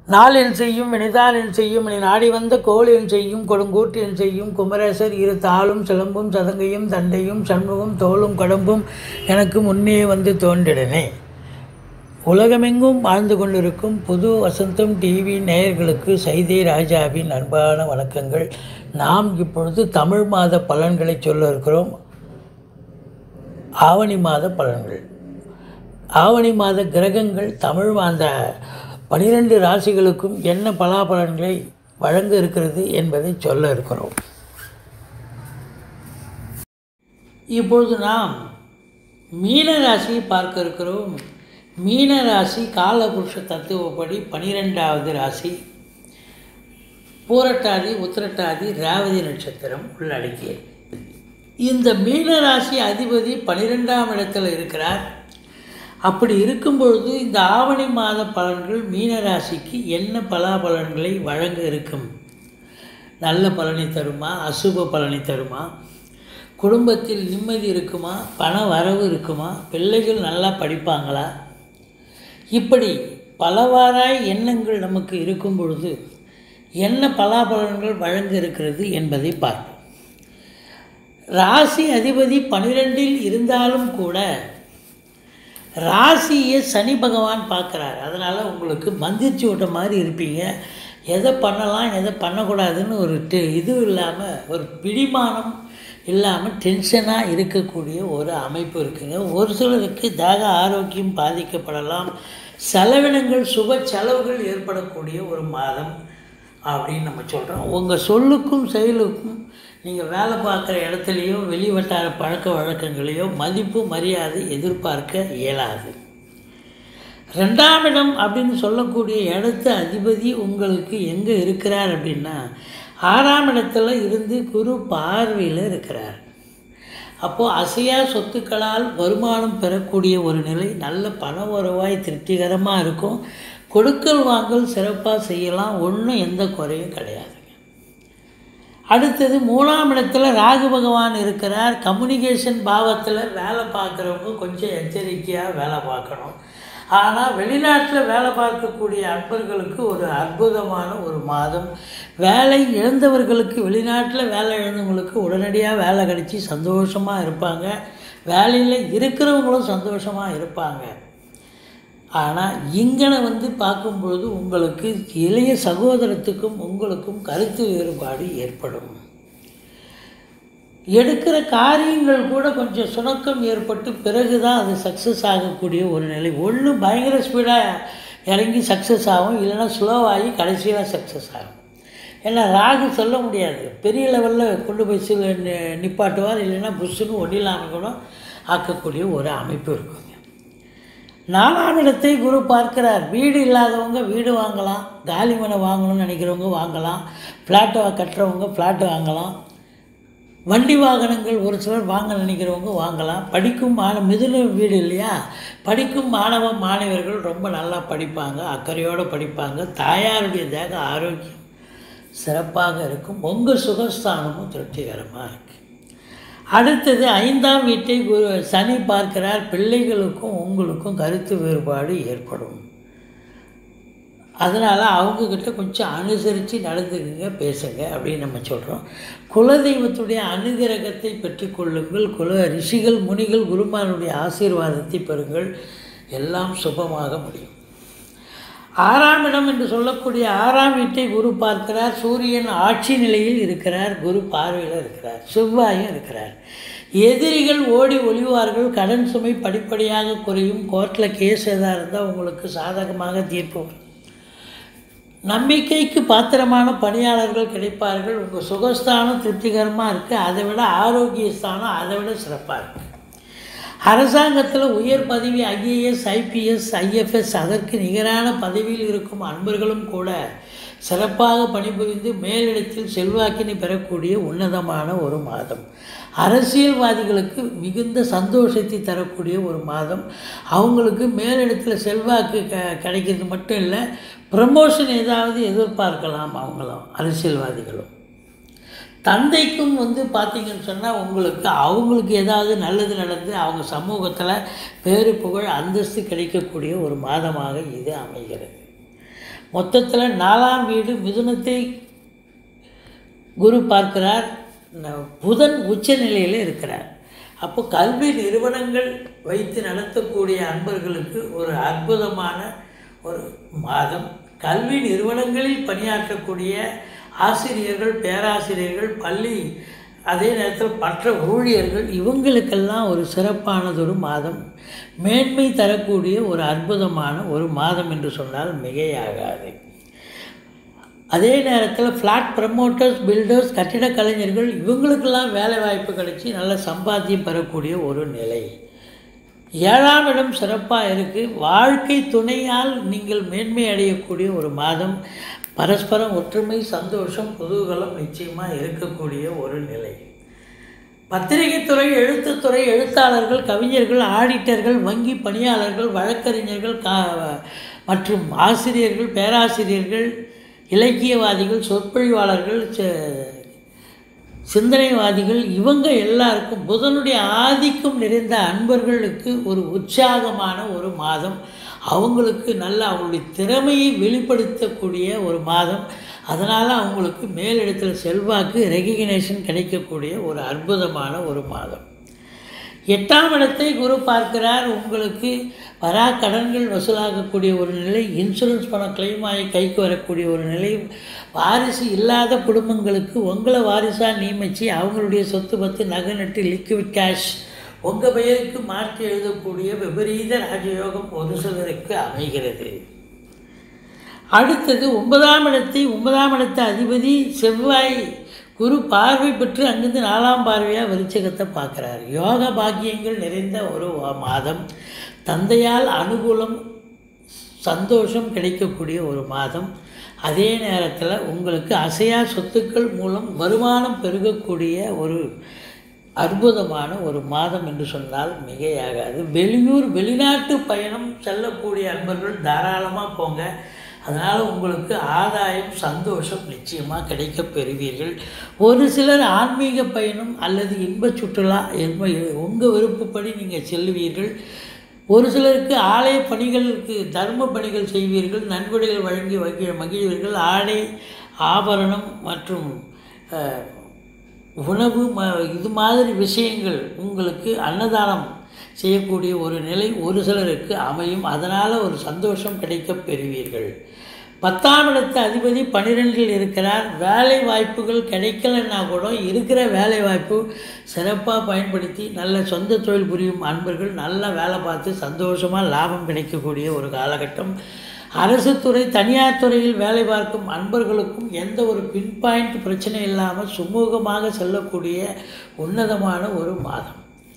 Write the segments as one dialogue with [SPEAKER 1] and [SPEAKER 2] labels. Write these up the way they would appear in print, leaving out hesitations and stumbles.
[SPEAKER 1] நாளென் செய்யும் வினைதானென் செய்யும் இனி நாடி வந்த கோளென் செய்யும் கொடுங்கூற்றென் செய்யும் குமரேசர் இரு தாளும் சிலம்பும் சதங்கையும் தண்டையும் சண்முகம் தோளும் கடம்பும் எனக்கு முன்னே வந்து தோன்றிடனே. உலகமெங்கும் வாழ்ந்து கொண்டிருக்கும் புது வசந்தம் டிவி நேயர்களுக்கு சைதை ராஜாவின் அன்பான வணக்கங்கள். நாம் இப்பொழுது தமிழ் மாத பலன்களை சொல்ல இருக்கிறோம். ஆவணி மாத பலன்கள். ஆவணி மாத கிரகங்கள் தமிழ் மாத 12 ராசிகளுக்கும் என்ன பலாபலன்களை வழங்க இருக்கிறது என்பதை சொல்ல இருக்கிறோம். இப்பொழுது நாம் மீன ராசியை பார்க்க இருக்கிறோம். மீன ராசி காலபுருஷ தத்துவப்படி 12வது ராசி. பூரட்டாதி உத்திரட்டாதி ரேவதி நட்சத்திரம் உள்ளடக்கியது. இந்த மீன ராசி அதிபதி 12ஆம் இடத்தில் இருக்கிறார். அப்படி இருக்கும் பொழுது இந்த ஆவணி மாத பலன்கள் மீன ராசிக்கு என்ன பலாபலன்களை வழங்க இருக்கும்? நல்ல பலனை தருமா? அசுப பலனை தருமா? குடும்பத்தில் நிம்மதி இருக்குமா? பண வரவு இருக்குமா? பிள்ளைகள் நல்லா படிப்பாங்களா? இப்படி பலவாறாய் எண்ணங்கள் நமக்கு இருக்கும் பொழுது என்ன பலாபலன்கள் வழங்க இருக்கிறது என்பதை பார்ப்போம். ராசி அதிபதி 12இல் இருந்தாலும் கூட ராசியை சனி பகவான் பார்க்குறார். அதனால் உங்களுக்கு மந்திரிச்சு விட்ட மாதிரி இருப்பீங்க. எதை பண்ணலாம் எதை பண்ணக்கூடாதுன்னு ஒரு இது இல்லாமல், ஒரு பிடிமானம் இல்லாமல் டென்ஷனாக இருக்கக்கூடிய ஒரு அமைப்பு இருக்குங்க. ஒரு சிலருக்கு தேக ஆரோக்கியம் பாதிக்கப்படலாம். செலவினங்கள் சுப செலவுகள் ஏற்படக்கூடிய ஒரு மாதம் அப்படின்னு நம்ம சொல்கிறோம். உங்கள் சொல்லுக்கும் செயலுக்கும் நீங்கள் வேலை பார்க்குற இடத்துலையோ வெளி வட்டார பழக்க வழக்கங்களையோ மதிப்பு மரியாதை எதிர்பார்க்க இயலாது. 2ஆம் இடம் அப்படின்னு சொல்லக்கூடிய இடத்து அதிபதி உங்களுக்கு எங்கே இருக்கிறார் அப்படின்னா 6ஆம் இடத்துல இருந்து குரு பார்வையில் இருக்கிறார். அப்போது அசையா சொத்துக்களால் வருமானம் பெறக்கூடிய ஒரு நிலை, நல்ல பண வருவாய் திருப்திகரமாக இருக்கும். கொடுக்கல் வாங்கல் சிறப்பாக செய்யலாம். ஒன்றும் எந்த குறையும் கிடையாது. அடுத்தது 3ஆம் இடத்துல ராகு பகவான் இருக்கிறார். கம்யூனிகேஷன் பாவத்தில் வேலை பார்க்குறவங்க கொஞ்சம் எச்சரிக்கையாக வேலை பார்க்கணும். ஆனால் வெளிநாட்டில் வேலை பார்க்கக்கூடிய அன்பர்களுக்கு ஒரு அற்புதமான ஒரு மாதம். வேலை இழந்தவர்களுக்கு, வெளிநாட்டில் வேலை இழந்தவங்களுக்கு உடனடியாக வேலை கிடைச்சி சந்தோஷமாக இருப்பாங்க. வேலையில் இருக்கிறவங்களும் சந்தோஷமாக இருப்பாங்க. ஆனால் இங்கனை பார்க்கும்பொழுது உங்களுக்கு இளைய சகோதரத்துக்கும் உங்களுக்கும் கருத்து வேறுபாடு ஏற்படும். எடுக்கிற காரியங்கள் கூட கொஞ்சம் சுணக்கம் ஏற்பட்டு பிறகு தான் அது சக்ஸஸ் ஆகக்கூடிய ஒரு நிலை. ஒன்று பயங்கர ஸ்பீடாக இறங்கி சக்ஸஸ் ஆகும், இல்லைன்னா ஸ்லோவாகி கடைசியில் சக்ஸஸ் ஆகும். ஏன்னா ராகு சொல்ல முடியாது, பெரிய லெவலில் கொண்டு போய் நிப்பாட்டுவார், இல்லைன்னா புஷ்ஷுன்னு ஒன்றில்லாமல் கூட ஆக்கக்கூடிய ஒரு அமைப்பு இருக்குங்க. 4ஆம் இடத்தை குரு பார்க்கிறார். வீடு இல்லாதவங்க வீடு வாங்கலாம், காலி மனை வாங்கணும்னு நினைக்கிறவங்க வாங்கலாம், ஃப்ளாட்டை கட்டுறவங்க ஃப்ளாட்டு வாங்கலாம், வண்டி வாகனங்கள் ஒரு சிலர் வாங்க நினைக்கிறவங்க வாங்கலாம். படிக்கும் மிதுன வீடு இல்லையா, படிக்கும் மாணவ மாணவர்கள் ரொம்ப நல்லா படிப்பாங்க, அக்கறையோடு படிப்பாங்க. தாயாருடைய தேக ஆரோக்கியம் சிறப்பாக இருக்கும். உங்கள் சுகஸ்தானமும் திருப்திகரமாக இருக்குது. அடுத்தது 5ஆம் வீட்டை சனி பார்க்கிறார். பிள்ளைகளுக்கும் உங்களுக்கும் கருத்து வேறுபாடு ஏற்படும். அதனால் அவங்கக்கிட்ட கொஞ்சம் அனுசரித்து நடந்துக்குங்க, பேசுங்க அப்படின்னு நம்ம சொல்கிறோம். குலதெய்வத்துடைய அனுகிரகத்தை பெற்றுக்கொள்ளுங்கள். ரிஷிகள் முனிகள் குருமானுடைய ஆசீர்வாதத்தை பெறுங்கள். எல்லாம் சுபமாக முடியும். 6ஆம் இடம் என்று சொல்லக்கூடிய 6ஆம் வீட்டை குரு பார்க்கிறார். சூரியன் ஆட்சி நிலையில் இருக்கிறார், குரு பார்வையில் இருக்கிறார், செவ்வாயும் இருக்கிறார். எதிரிகள் ஓடி ஒளிவார்கள். கடன் சுமை படிப்படியாக குறையும். கோர்ட்டில் கேஸ் எதாக இருந்தால் உங்களுக்கு சாதகமாக தீர்ப்பு வரும். நம்பிக்கைக்கு பாத்திரமான பணியாளர்கள் கிடைப்பார்கள். உங்கள் சுகஸ்தானம் திருப்திகரமாக இருக்குது. அதை விட ஆரோக்கிய ஸ்தானம் அதை விட சிறப்பாக இருக்குது. அரசாங்கத்தில் உயர் பதவி ஐஏஎஸ் ஐபிஎஸ் ஐஎஃப்எஸ் அதற்கு நிகரான பதவியில் இருக்கும் அன்பர்களும் கூட சிறப்பாக பணிபுரிந்து மேலிடத்தில் செல்வாக்கினை பெறக்கூடிய உன்னதமான ஒரு மாதம். அரசியல்வாதிகளுக்கு மிகுந்த சந்தோஷத்தை தரக்கூடிய ஒரு மாதம். அவங்களுக்கு மேலிடத்தில் செல்வாக்கு கிடைக்கிறது மட்டும் இல்லை, ப்ரமோஷன் ஏதாவது எதிர்பார்க்கலாம் அவங்களும், அரசியல்வாதிகளும். தந்தைக்கும் பார்த்திங்கன்னு சொன்னால் அவங்களுக்கு ஏதாவது நல்லது நடந்து அவங்க சமூகத்தில் பேரு புகழ் அந்தஸ்து கிடைக்கக்கூடிய ஒரு மாதமாக இது அமைகிறது. மொத்தத்தில் 4ஆம் வீடு மிதுனத்தை குரு பார்க்கிறார், புதன் உச்ச நிலையில் இருக்கிறார். அப்போ கல்வி நிறுவனங்கள் வைத்து நடத்தக்கூடிய அன்பர்களுக்கு ஒரு அற்புதமான ஒரு மாதம். கல்வி நிறுவனங்களில் பணியாற்றக்கூடிய ஆசிரியர்கள், பேராசிரியர்கள், பள்ளி, அதே நேரத்தில் மற்ற ஊழியர்கள், இவங்களுக்கெல்லாம் ஒரு சிறப்பானதொரு மாதம், மேன்மை தரக்கூடிய ஒரு அற்புதமான ஒரு மாதம் என்று சொன்னால் மிகையாகாது. அதே நேரத்தில் ஃப்ளாட் ப்ரமோட்டர்ஸ், பில்டர்ஸ், கட்டிடக் கலைஞர்கள், இவங்களுக்கெல்லாம் வேலை வாய்ப்பு கிடைச்சி நல்ல சம்பாத்தியம் பெறக்கூடிய ஒரு நிலை. 7ஆம் இடம் சிறப்பாக இருக்குது. வாழ்க்கை துணையால் நீங்கள் மேன்மை அடையக்கூடிய ஒரு மாதம். பரஸ்பரம் ஒற்றுமை, சந்தோஷம், குதூகலம் நிச்சயமாக இருக்கக்கூடிய ஒரு நிலை. பத்திரிகைத்துறை, எழுத்துத்துறை, எழுத்தாளர்கள், கவிஞர்கள், ஆடிட்டர்கள், வங்கி பணியாளர்கள், வழக்கறிஞர்கள் மற்றும் ஆசிரியர்கள், பேராசிரியர்கள், இலக்கியவாதிகள், சொற்பொழிவாளர்கள், சிந்தனைவாதிகள், இவங்க எல்லாருக்கும் புதனுடைய ஆதிக்கம் நிறைந்த அன்பர்களுக்கு ஒரு உற்சாகமான ஒரு மாதம். அவங்களுக்கு நல்ல அவங்களுடைய திறமையை வெளிப்படுத்தக்கூடிய ஒரு மாதம். அதனால் அவங்களுக்கு மேலிடத்தில் செல்வாக்கு, ரெகக்னேஷன் கிடைக்கக்கூடிய ஒரு அற்புதமான ஒரு மாதம். 8ஆம் இடத்தை குரு பார்க்கிறார். உங்களுக்கு வரா கடன்கள் வசூலாகக்கூடிய ஒரு நிலை, இன்சூரன்ஸ் பணம் கிளைம் ஆகி கைக்கு வரக்கூடிய ஒரு நிலை, வாரிசு இல்லாத குடும்பங்களுக்கு உங்களை வாரிசாக நியமித்து அவங்களுடைய சொத்து பத்து, நகை நட்டு, லிக்விட் கேஷ் உங்கள் பெயருக்கு மாற்றி எழுதக்கூடிய விபரீத ராஜயோகம் ஒரு சிலருக்கு அமைகிறது. அடுத்தது 9ஆம் இடத்தை அதிபதி செவ்வாய் குரு பார்வை பெற்று அங்கிருந்து 4ஆம் பார்வையாக விருச்சிகத்தை பார்க்குறாரு. யோக பாக்கியங்கள் நிறைந்த ஒரு மாதம். தந்தையால் அனுகூலம், சந்தோஷம் கிடைக்கக்கூடிய ஒரு மாதம். அதே நேரத்தில் உங்களுக்கு அசையா சொத்துக்கள் மூலம் வருமானம் பெருகக்கூடிய ஒரு அற்புதமான ஒரு மாதம் என்று சொன்னால் மிகையாகாது. வெளியூர், வெளிநாட்டு பயணம் செல்லக்கூடிய அன்பர்கள் தாராளமாக போங்க. அதனால் உங்களுக்கு ஆதாயம், சந்தோஷம் நிச்சயமாக கிடைக்கப் பெறுவீர்கள். ஒரு சிலர் ஆன்மீக பயணம் அல்லது இன்ப சுற்றுலா உங்கள் விருப்பப்படி நீங்கள் செல்லுவீர்கள். ஒரு சிலருக்கு ஆலய பணிகளுக்கு தர்ம பணிகள் செய்வீர்கள், நன்கொடைகள் வழங்கி மகிழ்வீர்கள். ஆடை, ஆபரணம் மற்றும் உணவு இது மாதிரி விஷயங்கள் உங்களுக்கு அன்னதானம் செய்யக்கூடிய ஒரு நிலை ஒரு சிலருக்கு அமையும். அதனால் ஒரு சந்தோஷம் கிடைக்கப் பெறுவீர்கள். 10ஆம் இடத்து அதிபதி 12இல் இருக்கிறார். வேலை வாய்ப்புகள் கிடைக்கலன்னா கூட இருக்கிற வேலை வாய்ப்பு சிறப்பாக பயன்படுத்தி நல்ல சொந்த தொழில் புரியும் அன்பர்கள் நல்ல வேலை பார்த்து சந்தோஷமாக லாபம் கிடைக்கக்கூடிய ஒரு காலகட்டம். அரசு துறை, தனியார் துறையில் வேலை பார்க்கும் அன்பர்களுக்கும் எந்த ஒரு பின் பாயிண்ட் பிரச்சனை இல்லாமல் சுமூகமாக செல்லக்கூடிய உன்னதமான ஒரு மாதம்.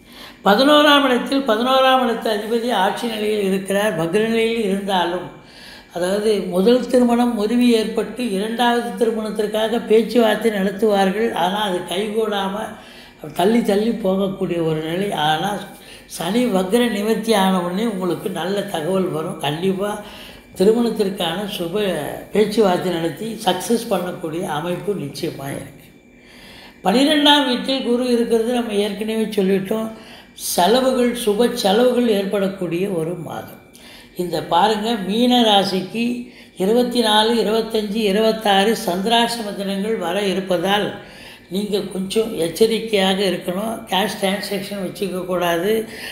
[SPEAKER 1] 11ஆம் இடத்து அதிபதி ஆட்சி நிலையில் இருக்கிறார். வக்ர நிலையில் இருந்தாலும், அதாவது முதல் திருமணம் முறிவு ஏற்பட்டு 2வது திருமணத்திற்காக பேச்சுவார்த்தை நடத்துவார்கள். ஆனால் அது கைகூடாமல் தள்ளி போகக்கூடிய ஒரு நிலை. ஆனால் சனி வக்ர நிவர்த்தி ஆன உடனே உங்களுக்கு நல்ல தகவல் வரும். கண்டிப்பாக திருமணத்திற்கான சுப பேச்சுவார்த்தை நடத்தி சக்ஸஸ் பண்ணக்கூடிய அமைப்பு நிச்சயமாக இருக்குது. 12ஆம் வீட்டில் குரு இருக்கிறது நம்ம ஏற்கனவே சொல்லிட்டோம். செலவுகள், சுப செலவுகள் ஏற்படக்கூடிய ஒரு மாதம். இந்த பாருங்கள், மீன ராசிக்கு 24, 25, 26 சந்திராஷ்டம தினங்கள் வர இருப்பதால் நீங்கள் கொஞ்சம் எச்சரிக்கையாக இருக்கணும். கேஷ் டிரான்சாக்ஷன் வச்சுக்கக்கூடாது.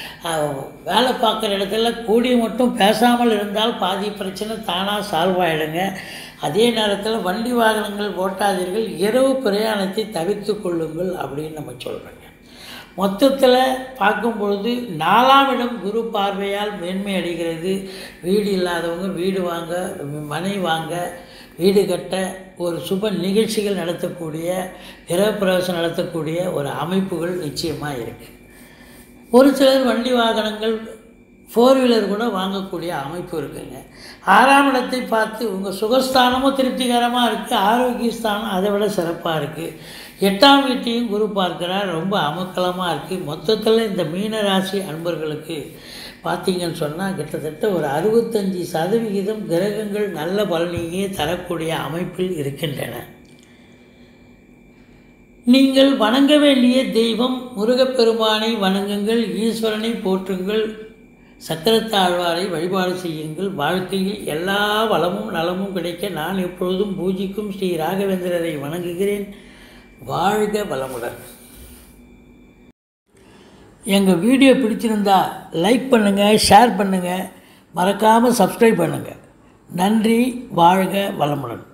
[SPEAKER 1] வேலை பார்க்குற இடத்துல கூடிய மட்டும் பேசாமல் இருந்தால் பாதி பிரச்சனை தானாக சால்வ் ஆகிடுங்க. அதே நேரத்தில் வண்டி வாகனங்கள் ஓட்டாதீர்கள். இரவு பிரயாணத்தை தவிர்த்து கொள்ளுங்கள் அப்படின்னு நம்ம சொல்கிறோங்க. மொத்தத்தில் பார்க்கும்பொழுது 4ஆம் இடம் குரு பார்வையால் மேன்மை அடைகிறது. வீடு இல்லாதவங்க வீடு வாங்க, மனை வாங்க, வீடு கட்ட, ஒரு சுப நிகழ்ச்சிகள் நடத்தக்கூடிய, கிரகப்பிரவேசம் நடத்தக்கூடிய ஒரு அமைப்புகள் நிச்சயமாக இருக்குது. ஒரு சிலர் வண்டி வாகனங்கள், 4 வீலர் கூட வாங்கக்கூடிய அமைப்பு இருக்குங்க. 6ஆம் இடத்தை பார்த்து உங்கள் சுகஸ்தானமும் திருப்திகரமாக இருக்குது, ஆரோக்கியஸ்தானம் அதை விட சிறப்பாக இருக்குது. 8ஆம் வீட்டையும் குரு பார்க்கிறார். ரொம்ப அமக்கலமாக இருக்குது. மொத்தத்தில் இந்த மீனராசி அன்பர்களுக்கு பார்த்திங்கன்னு சொன்னால் கிட்டத்தட்ட ஒரு 65% கிரகங்கள் நல்ல பலனையே தரக்கூடிய அமைப்பில் இருக்கின்றன. நீங்கள் வணங்க வேண்டிய தெய்வம் முருகப்பெருமானை வணங்குங்கள், ஈஸ்வரனை போற்றுங்கள், சக்கரத்தாழ்வாரை வழிபாடு செய்யுங்கள். வாழ்க்கையில் எல்லா வளமும் நலமும் கிடைக்க நான் எப்பொழுதும் பூஜிக்கும் ஸ்ரீ ராகவேந்திரரை வணங்குகிறேன். வாழ்க வளமுடன். எங்கள் வீடியோ பிடிச்சிருந்தா லைக் பண்ணுங்கள், ஷேர் பண்ணுங்கள், மறக்காமல் சப்ஸ்கிரைப் பண்ணுங்கள். நன்றி. வாழ்க வளமுடன்.